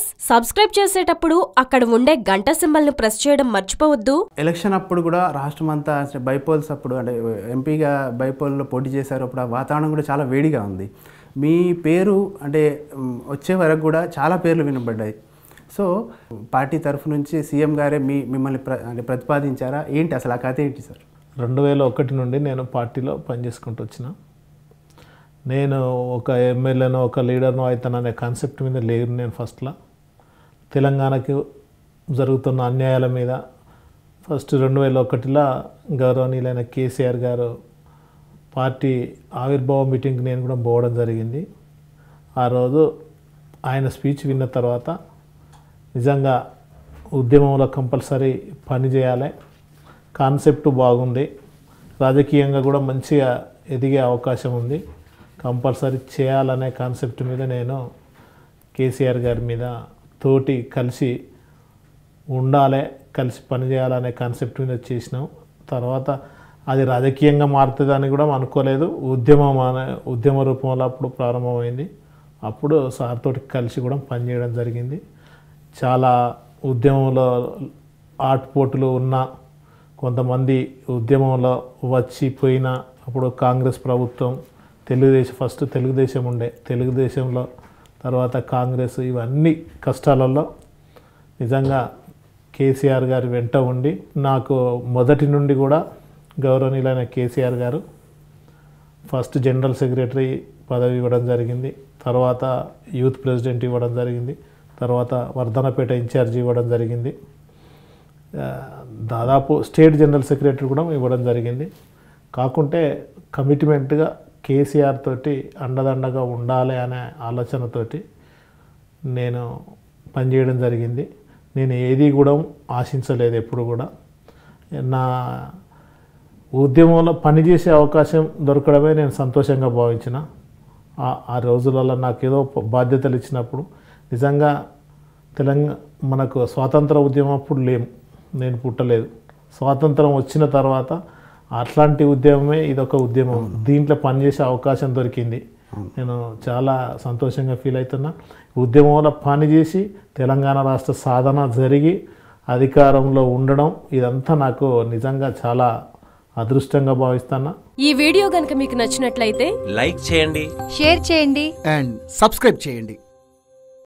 Plus subscribe చేసేటప్పుడు అక్కడ ఉండే గంట సింబల్ ని ప్రెస్ చేయడం మర్చిపోవద్దు. ఎలక్షన్ అప్పుడు కూడా రాష్ట్రం అంతా బైపోల్స్ అప్పుడు అంటే ఎంపీగా బైపోల్లో పోటీ చేశారు. అప్పుడు ఆ వాతావరణం కూడా చాలా వేడిగా ఉంది. మీ పేరు అంటే వచ్చే వరకు కూడా చాలా పేర్లు వినబడ్డాయి. సో పార్టీ తరఫు నుంచి సీఎం గారే మిమ్మల్ని అంటే ప్రతిపాదించారా ఏంటి అసలు ఆ కథ ఏంటి సార్? 2001 నుండి నేను పార్టీలో పనిచేసుకుంటూ వచ్చిన. నేను ఒక ఎమ్మెల్యేనో ఒక లీడర్నో అవుతాననే కాన్సెప్ట్ మీద లేదు. నేను ఫస్ట్లో తెలంగాణకి జరుగుతున్న అన్యాయాల మీద ఫస్ట్ 2001లో గౌరవనీయులైన కేసీఆర్ గారు పార్టీ ఆవిర్భావ మీటింగ్కి నేను కూడా పోవడం జరిగింది. ఆ రోజు ఆయన స్పీచ్ విన్న తర్వాత నిజంగా ఉద్యమంలో కంపల్సరీ పని చేయాలి, కాన్సెప్ట్ బాగుంది, రాజకీయంగా కూడా మంచిగా ఎదిగే అవకాశం ఉంది, కంపల్సరీ చేయాలనే కాన్సెప్ట్ మీద నేను కేసీఆర్ గారి మీద తోటి కలిసి ఉండాలి, కలిసి పనిచేయాలనే కాన్సెప్ట్ మీద చేసినాం. తర్వాత అది రాజకీయంగా మారుతుందని కూడా అనుకోలేదు. ఉద్యమ రూపంలో అప్పుడు ప్రారంభమైంది. అప్పుడు సార్ తోటి కలిసి కూడా పనిచేయడం జరిగింది. చాలా ఉద్యమంలో ఆటుపోటులు ఉన్న కొంతమంది ఉద్యమంలో వచ్చిపోయిన అప్పుడు కాంగ్రెస్ ప్రభుత్వం, తెలుగుదేశం ఫస్ట్ తెలుగుదేశం ఉండే, తెలుగుదేశంలో తర్వాత కాంగ్రెస్, ఇవన్నీ కష్టాలలో నిజంగా కేసీఆర్ గారు వెంట ఉండి నాకు మొదటి నుండి కూడా గౌరవనీయులైన కేసీఆర్ గారు ఫస్ట్ జనరల్ సెక్రటరీ పదవి ఇవ్వడం జరిగింది, తర్వాత యూత్ ప్రెసిడెంట్ ఇవ్వడం జరిగింది, తర్వాత వర్ధనపేట ఇన్ఛార్జ్ ఇవ్వడం జరిగింది, దాదాపు స్టేట్ జనరల్ సెక్రటరీ కూడా ఇవ్వడం జరిగింది. కాకుంటే కమిట్మెంట్గా కేసీఆర్ తోటి అండదండగా ఉండాలి అనే ఆలోచనతోటి నేను పనిచేయడం జరిగింది. నేను ఏది కూడా ఆశించలేదు ఎప్పుడు కూడా. నా ఉద్యమంలో పనిచేసే అవకాశం దొరకడమే నేను సంతోషంగా భావించిన. ఆ రోజులలో నాకు ఏదో బాధ్యతలు ఇచ్చినప్పుడు నిజంగా మనకు స్వాతంత్ర ఉద్యమం అప్పుడు నేను పుట్టలేదు. స్వాతంత్రం వచ్చిన తర్వాత అట్లాంటి ఉద్యమమే ఇదొక ఉద్యమం, దీంట్లో పనిచేసే అవకాశం దొరికింది. నేను చాలా సంతోషంగా ఫీల్ అవుతున్నా. ఉద్యమంలో పనిచేసి తెలంగాణ రాష్ట్ర సాధన జరిగి అధికారంలో ఉండడం ఇదంతా నాకు నిజంగా చాలా అదృష్టంగా భావిస్తున్నా. ఈ వీడియో గనుక మీకు నచ్చినట్లయితే లైక్ చేయండి, షేర్ చేయండి అండ్ సబ్స్క్రైబ్ చేయండి.